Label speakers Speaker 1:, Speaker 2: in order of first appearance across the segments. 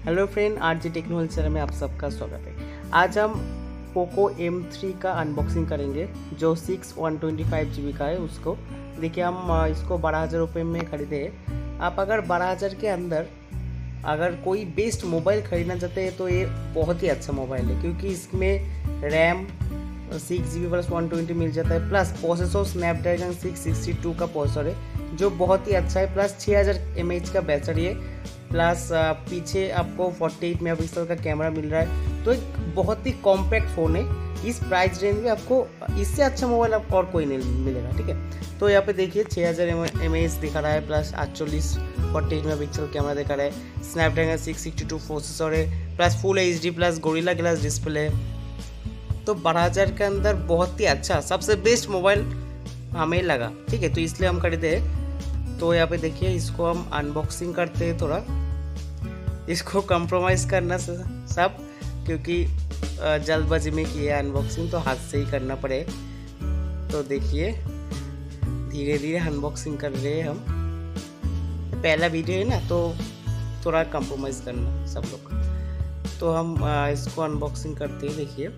Speaker 1: Hello friend, RG technology channel में आप सबका स्वागत है। आज हम पोको M3 का अनबॉक्सिंग करेंगे जो 125 GB का है। उसको देखिए, हम इसको 12,000 रुपये में खरीदे हैं। आप अगर 12,000 के अंदर अगर कोई बेस्ट मोबाइल खरीदना चाहते हैं तो ये बहुत ही अच्छा मोबाइल है, क्योंकि इसमें रैम 6GB प्लस 120 मिल जाता है, प्लस प्रोसेसर स्नैपड्रैगन 662 का प्रोसेसर है जो बहुत ही अच्छा है, प्लस 6000 mAh का बैटरी है, प्लस पीछे आपको 48 मेगापिक्सल का कैमरा मिल रहा है। तो एक बहुत ही कॉम्पैक्ट फ़ोन है। इस प्राइस रेंज में आपको इससे अच्छा मोबाइल आपको और कोई नहीं मिलेगा, ठीक है। तो यहाँ पे देखिए 6000 mAh दिखा रहा है, प्लस 48 मेगापिक्सल कैमरा दिखा रहा है, स्नैपड्रैगन 662 प्रोसेसर है, plus full HD plus Gorilla Glass display है। तो 12,000 के अंदर बहुत ही अच्छा सबसे बेस्ट मोबाइल हमें लगा, ठीक है। तो इसलिए हम खरीदे। तो यहाँ पे देखिए, इसको हम अनबॉक्सिंग करते हैं। थोड़ा इसको कंप्रोमाइज़ करना सब, क्योंकि जल्दबाजी में किया अनबॉक्सिंग तो हाथ से ही करना पड़े। तो देखिए, धीरे धीरे अनबॉक्सिंग कर रहे हैं हम। पहला वीडियो है ना, तो थोड़ा कंप्रोमाइज़ करना सब लोग। तो हम इसको अनबॉक्सिंग करते हैं। देखिए,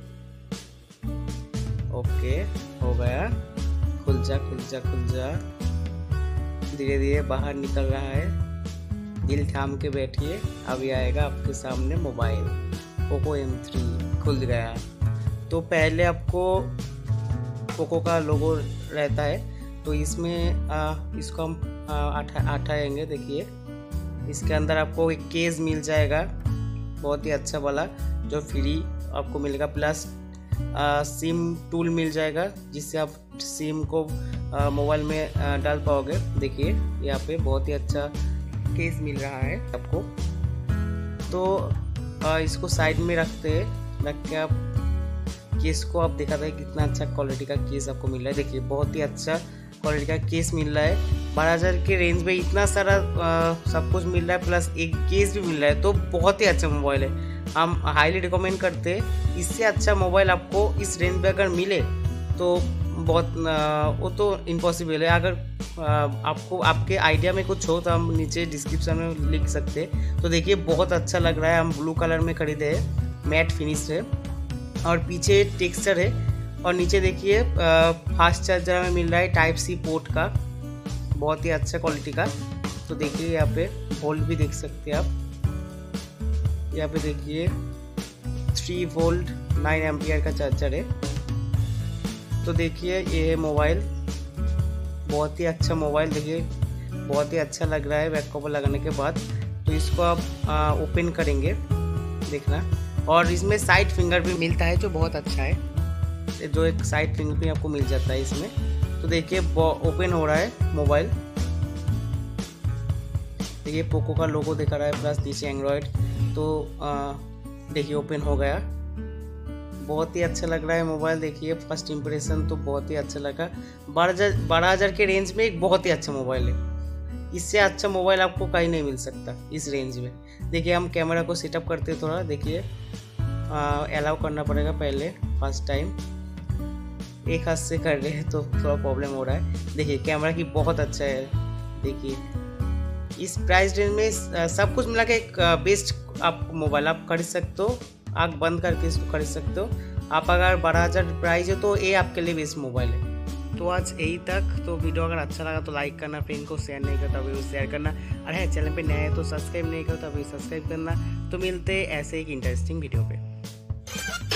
Speaker 1: ओके हो गया। खुल जा खुल जा खुल जा, धीरे धीरे बाहर निकल रहा है। दिल थाम के बैठिए, अभी आएगा आपके सामने मोबाइल पोको M3 खुल गया। तो पहले आपको पोको का लोगो रहता है, तो इसमें इसको हम हटाएंगे। देखिए, इसके अंदर आपको एक केस मिल जाएगा, बहुत ही अच्छा वाला जो फ्री आपको मिलेगा, प्लस सिम टूल मिल जाएगा जिससे आप सिम को मोबाइल में डाल पाओगे। देखिए, यहाँ पे बहुत ही अच्छा केस मिल रहा है आपको। तो इसको साइड में रखते हैं, रख के आप केस को आप दिखाते हैं कितना अच्छा क्वालिटी का केस आपको मिल रहा है। देखिए, बहुत ही अच्छा क्वालिटी का केस मिल रहा है। 12,000 के रेंज में इतना सारा सब कुछ मिल रहा है, प्लस एक केस भी मिल रहा है, तो बहुत ही अच्छा मोबाइल है। हम हाईली रिकमेंड करते हैं। इससे अच्छा मोबाइल आपको इस रेंज में अगर मिले तो बहुत वो तो इम्पॉसिबल है। अगर आपको आपके आइडिया में कुछ हो तो हम नीचे डिस्क्रिप्शन में लिख सकते हैं। तो देखिए, बहुत अच्छा लग रहा है। हम ब्लू कलर में खरीदे हैं, मैट फिनिश है, और पीछे टेक्सचर है, और नीचे देखिए फास्ट चार्जर में मिल रहा है टाइप C पोर्ट का, बहुत ही अच्छा क्वालिटी का। तो देखिए, यहाँ पे वोल्ट भी देख सकते हैं आप। यहाँ पे देखिए 3 वोल्ट 9 एम्पियर का चार्जर है। तो देखिए, ये है मोबाइल, बहुत ही अच्छा मोबाइल। देखिए, बहुत ही अच्छा लग रहा है बैक कवर लगाने के बाद। तो इसको आप ओपन करेंगे, देखना। और इसमें साइड फिंगर भी मिलता है जो बहुत अच्छा है, जो एक साइड फिंगर भी आपको मिल जाता है इसमें। तो देखिए, ओपन हो रहा है मोबाइल। देखिए, पोको का लोगो दिखा रहा है, प्लस नीचे एंड्रॉयड। तो देखिए, ओपन हो गया। बहुत ही अच्छा लग रहा है मोबाइल। देखिए, फर्स्ट इंप्रेशन तो बहुत ही अच्छा लगा। 12,000 के रेंज में एक बहुत ही अच्छा मोबाइल है। इससे अच्छा मोबाइल आपको कहीं नहीं मिल सकता इस रेंज में। देखिए, हम कैमरा को सेटअप करते हैं थोड़ा। देखिए, अलाउ करना पड़ेगा पहले, फर्स्ट टाइम एक हाथ से कर रहे हैं तो थोड़ा प्रॉब्लम हो रहा है। देखिए, कैमरा की बहुत अच्छा है। देखिए, इस प्राइस रेंज में सब कुछ मिला के एक बेस्ट आप मोबाइल आप खरीद सकते हो। आँख बंद करके इसको खरीद सकते हो आप। अगर 12,000 प्राइस है तो ये आपके लिए बेस्ट मोबाइल है। तो आज यही तक। तो वीडियो अगर अच्छा लगा तो लाइक करना, फ्रेंड को शेयर नहीं करता अभी शेयर करना, और है चैनल पे नया है तो सब्सक्राइब नहीं करता अभी सब्सक्राइब करना। तो मिलते हैं ऐसे एक इंटरेस्टिंग वीडियो पे।